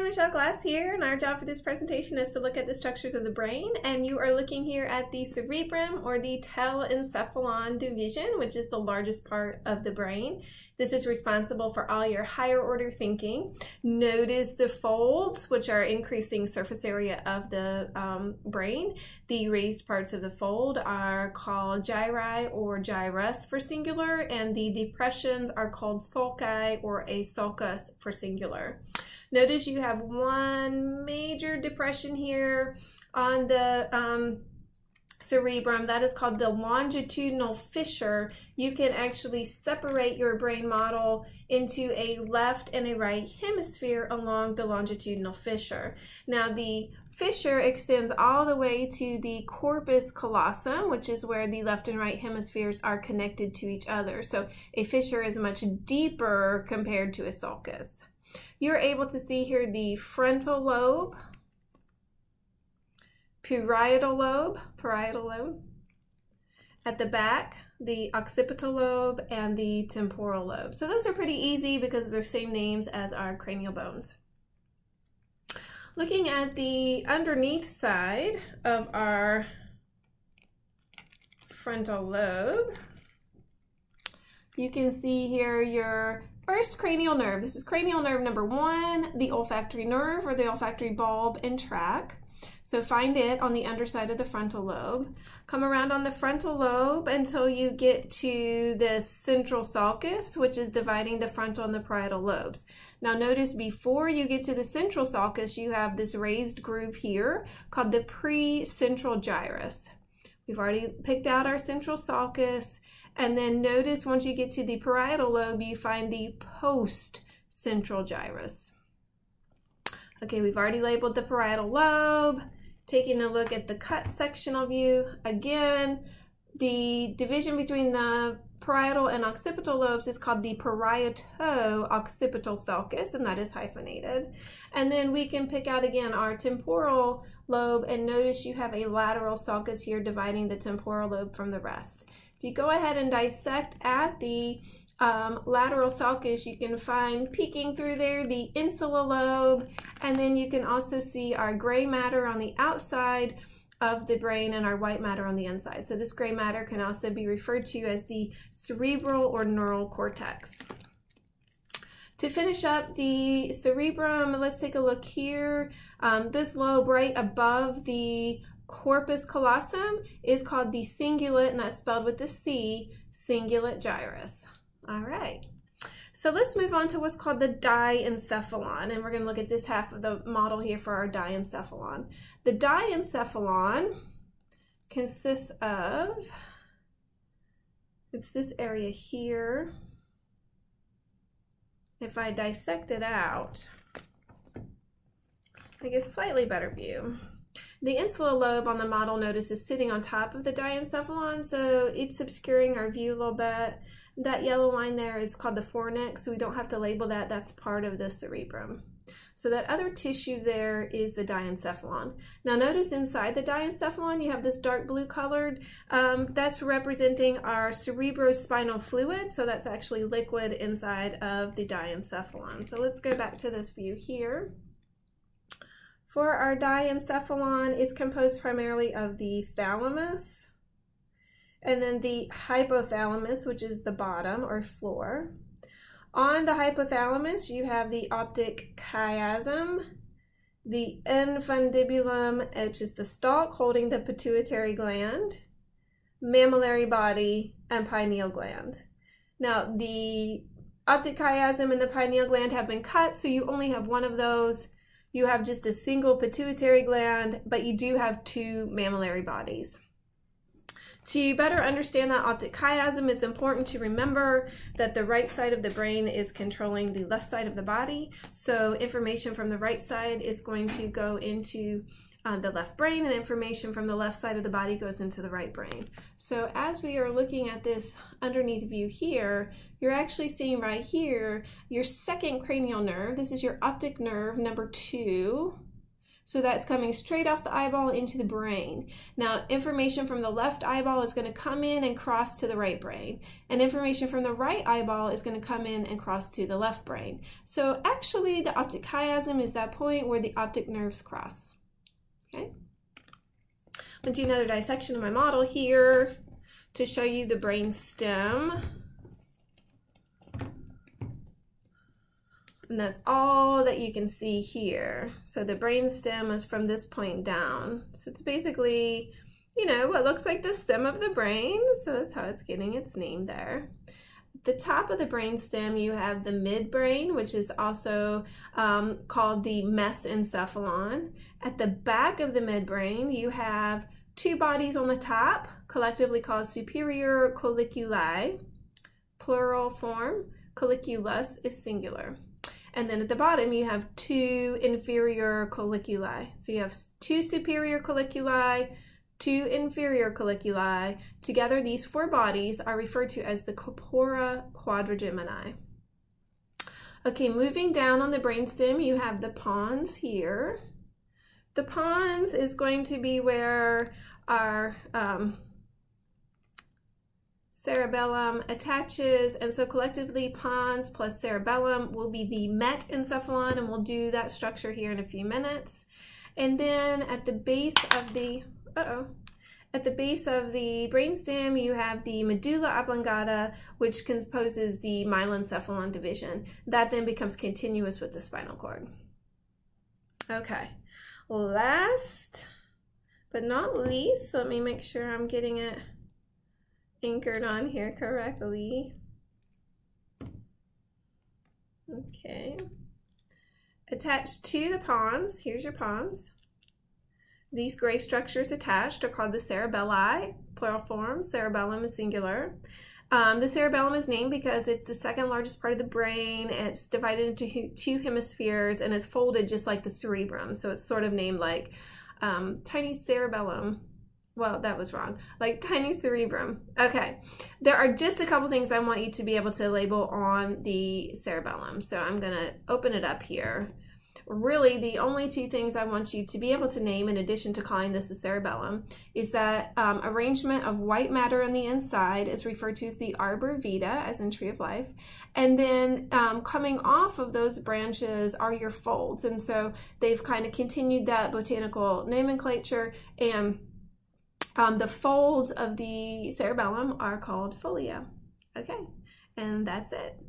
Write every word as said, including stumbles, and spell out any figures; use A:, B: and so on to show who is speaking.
A: Michelle Glass here, and our job for this presentation is to look at the structures of the brain, and you are looking here at the cerebrum or the telencephalon division, which is the largest part of the brain. This is responsible for all your higher order thinking. Notice the folds, which are increasing surface area of the um, brain. The raised parts of the fold are called gyri or gyrus for singular, and the depressions are called sulci or a sulcus for singular. Notice you have one major depression here on the um, cerebrum. That is called the longitudinal fissure. You can actually separate your brain model into a left and a right hemisphere along the longitudinal fissure. Now the fissure extends all the way to the corpus callosum, which is where the left and right hemispheres are connected to each other. So a fissure is much deeper compared to a sulcus. You're able to see here the frontal lobe, parietal lobe, parietal lobe. At the back, the occipital lobe and the temporal lobe. So those are pretty easy because they're the same names as our cranial bones. Looking at the underneath side of our frontal lobe, you can see here your first cranial nerve. This is cranial nerve number one, the olfactory nerve or the olfactory bulb and tract. So find it on the underside of the frontal lobe. Come around on the frontal lobe until you get to the central sulcus, which is dividing the frontal and the parietal lobes. Now notice before you get to the central sulcus, you have this raised groove here called the precentral gyrus. We've already picked out our central sulcus. And then notice once you get to the parietal lobe, you find the post-central gyrus. Okay, we've already labeled the parietal lobe. Taking a look at the cut sectional view. Again, the division between the parietal and occipital lobes is called the parieto-occipital sulcus, and that is hyphenated. And then we can pick out again our temporal lobe, and notice you have a lateral sulcus here dividing the temporal lobe from the rest. If you go ahead and dissect at the um, lateral sulcus, you can find peeking through there the insula lobe, and then you can also see our gray matter on the outside of the brain and our white matter on the inside. So this gray matter can also be referred to as the cerebral or neural cortex. To finish up the cerebrum, let's take a look here. Um, this lobe right above the corpus callosum is called the cingulate, and that's spelled with the C, cingulate gyrus. All right, so let's move on to what's called the diencephalon, and we're going to look at this half of the model here for our diencephalon. The diencephalon consists of, it's this area here. If I dissect it out, I get a slightly better view. The insula lobe on the model, notice, is sitting on top of the diencephalon, so it's obscuring our view a little bit. That yellow line there is called the fornix, so we don't have to label that. That's part of the cerebrum. So that other tissue there is the diencephalon. Now notice inside the diencephalon you have this dark blue colored, um, that's representing our cerebrospinal fluid, so that's actually liquid inside of the diencephalon. So let's go back to this view here. For our diencephalon, it's composed primarily of the thalamus, and then the hypothalamus, which is the bottom or floor. On the hypothalamus, you have the optic chiasm, the infundibulum, which is the stalk holding the pituitary gland, mammillary body, and pineal gland. Now, the optic chiasm and the pineal gland have been cut, so you only have one of those. You have just a single pituitary gland, but you do have two mammillary bodies. To better understand that optic chiasm, it's important to remember that the right side of the brain is controlling the left side of the body. So information from the right side is going to go into uh, the left brain, and information from the left side of the body goes into the right brain. So as we are looking at this underneath view here, you're actually seeing right here your second cranial nerve. This is your optic nerve number two. So that's coming straight off the eyeball into the brain. Now, information from the left eyeball is going to come in and cross to the right brain. And information from the right eyeball is going to come in and cross to the left brain. So actually, the optic chiasm is that point where the optic nerves cross. Okay? I'm going to do another dissection of my model here to show you the brain stem. And that's all that you can see here. So the brain stem is from this point down. So it's basically, you know, what looks like the stem of the brain. So that's how it's getting its name there. At the top of the brain stem, you have the midbrain, which is also um, called the mesencephalon. At the back of the midbrain, you have two bodies on the top, collectively called superior colliculi, plural form. Colliculus is singular. And then at the bottom, you have two inferior colliculi. So you have two superior colliculi, two inferior colliculi. Together, these four bodies are referred to as the corpora quadrigemini. Okay, moving down on the brainstem, you have the pons here. The pons is going to be where our um, cerebellum attaches, and so collectively pons plus cerebellum will be the metencephalon, and we'll do that structure here in a few minutes. And then at the base of the uh-oh at the base of the brainstem, you have the medulla oblongata, which composes the myelencephalon division. That then becomes continuous with the spinal cord. Okay, last but not least, let me make sure I'm getting it anchored on here correctly. Okay. Attached to the pons, here's your pons. These gray structures attached are called the cerebelli, plural form. Cerebellum is singular. Um, the cerebellum is named because it's the second largest part of the brain. It's divided into two hemispheres and it's folded just like the cerebrum. So it's sort of named like um, tiny cerebellum. Well, that was wrong. Like tiny cerebrum. Okay. There are just a couple things I want you to be able to label on the cerebellum. So I'm going to open it up here. Really, the only two things I want you to be able to name, in addition to calling this the cerebellum, is that um, arrangement of white matter on the inside is referred to as the arbor vitae, as in tree of life. And then um, coming off of those branches are your folds. And so they've kind of continued that botanical nomenclature, and Um, the folds of the cerebellum are called folia. Okay, and that's it.